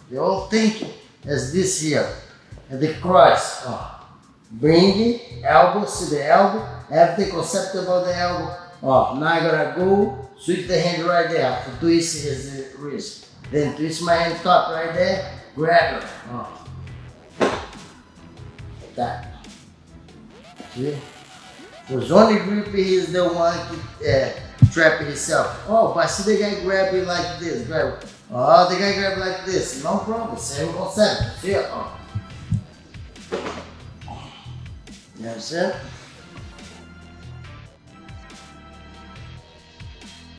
The whole thing is this here. And the cross. Bring it, elbow to the elbow. Everything concept about the elbow. Now I gotta go, switch the hand right there. To twist his wrist. Then twist my hand top right there. Grab it. Like that. See? Because only grip is the one trap himself. But see the guy grab it like this. Grab it. The guy grab like this. No problem. Same concept. See? You understand?